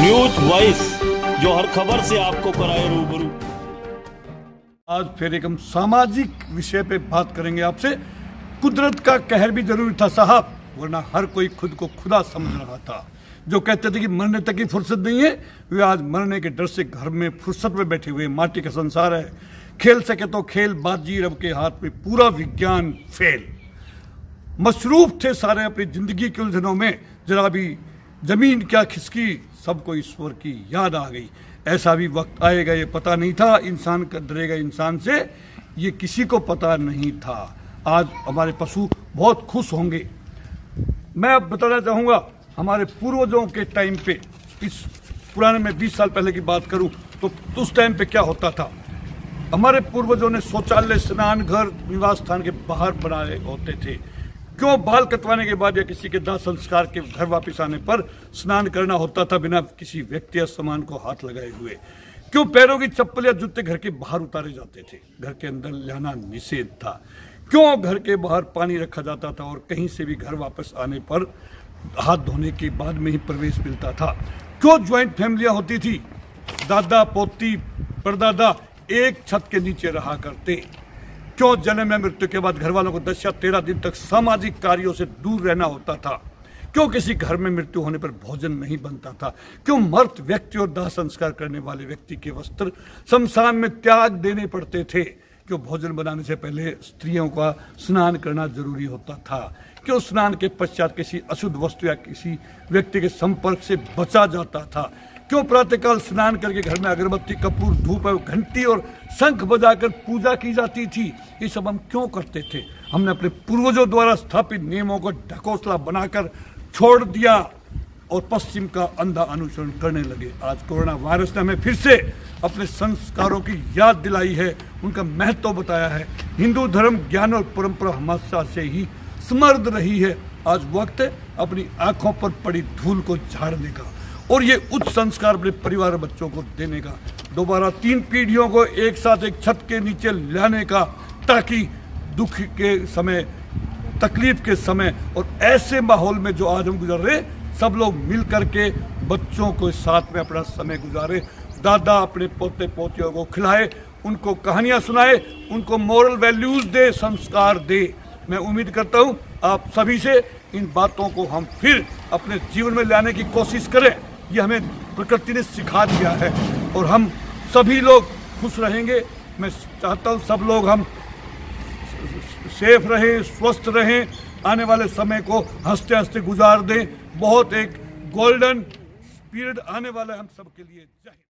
News voice, जो हर खबर से आपको कराए रूबरू। आज फिर एक हम सामाजिक विषय पे बात करेंगे आपसे। कुदरत का कहर भी जरूरी था साहब, वरना हर कोई खुद को खुदा समझ रहा था। जो कहते थे कि मरने तक की फुर्सत नहीं है, वे आज मरने के डर से घर में फुर्सत में बैठे हुए। माटी का संसार है, खेल सके तो खेल, बाजी रब के हाथ में, पूरा विज्ञान फेल। मसरूफ थे सारे अपनी जिंदगी की उलझनों में, जरा भी जमीन क्या खिसकी, सबको ईश्वर की याद आ गई। ऐसा भी वक्त आएगा ये पता नहीं था, इंसान का डरेगा इंसान से ये किसी को पता नहीं था। आज हमारे पशु बहुत खुश होंगे। मैं अब बताना चाहूँगा हमारे पूर्वजों के टाइम पे, इस पुराने में 20 साल पहले की बात करूं तो उस टाइम पे क्या होता था। हमारे पूर्वजों ने शौचालय, स्नान घर निवास स्थान के बाहर बनाए होते थे। क्यों? बाल कटवाने के बाद या किसी के दाह संस्कार के घर वापस आने पर स्नान करना होता था बिना किसी व्यक्ति या सामान को हाथ लगाए हुए। क्यों? पैरों की चप्पल या जूते घर के बाहर उतारे जाते थे, घर के अंदर लाना निषेध था। क्यों? घर के बाहर पानी रखा जाता था और कहीं से भी घर वापस आने पर हाथ धोने के बाद में ही प्रवेश मिलता था। क्यों? ज्वाइंट फैमिलियां होती थी, दादा पोती परदादा एक छत के नीचे रहा करते। क्यों? जन्म या मृत्यु के बाद घर वालों को 10 या 13 दिन तक सामाजिक कार्यों से दूर रहना होता था। क्यों? किसी घर में मृत्यु होने पर भोजन नहीं बनता था। क्यों? मृत व्यक्ति और दाह संस्कार करने वाले व्यक्ति के वस्त्र शमशान में त्याग देने पड़ते थे। क्यों? भोजन बनाने से पहले स्त्रियों का स्नान करना जरूरी होता था। क्यों? स्नान के पश्चात किसी अशुद्ध वस्तु या किसी व्यक्ति के संपर्क से बचा जाता था। क्यों? प्रातःकाल स्नान करके घर में अगरबत्ती, कपूर, धूप, घंटी और शंख बजाकर पूजा की जाती थी। ये सब हम क्यों करते थे? हमने अपने पूर्वजों द्वारा स्थापित नियमों को ढकोसला बनाकर छोड़ दिया और पश्चिम का अंधा अनुसरण करने लगे। आज कोरोना वायरस ने हमें फिर से अपने संस्कारों की याद दिलाई है, उनका महत्व बताया है। हिंदू धर्म, ज्ञान और परंपरा हमेशा से ही समृद्ध रही है। आज वक्त है अपनी आंखों पर पड़ी धूल को झाड़ने का और ये उच्च संस्कार अपने परिवार और बच्चों को देने का। दोबारा 3 पीढ़ियों को एक साथ एक छत के नीचे लाने का, ताकि दुख के समय, तकलीफ के समय और ऐसे माहौल में जो आज हम गुजर रहे, सब लोग मिल करके बच्चों को साथ में अपना समय गुजारे। दादा अपने पोते पोतियों को खिलाए, उनको कहानियां सुनाए, उनको मोरल वैल्यूज दे, संस्कार दे। मैं उम्मीद करता हूं आप सभी से इन बातों को हम फिर अपने जीवन में लाने की कोशिश करें। ये हमें प्रकृति ने सिखा दिया है और हम सभी लोग खुश रहेंगे। मैं चाहता हूं सब लोग हम सेफ रहें, स्वस्थ रहें, आने वाले समय को हंसते हंसते गुजार दें। बहुत एक गोल्डन पीरियड आने वाला है हम सबके लिए। जय हिंद।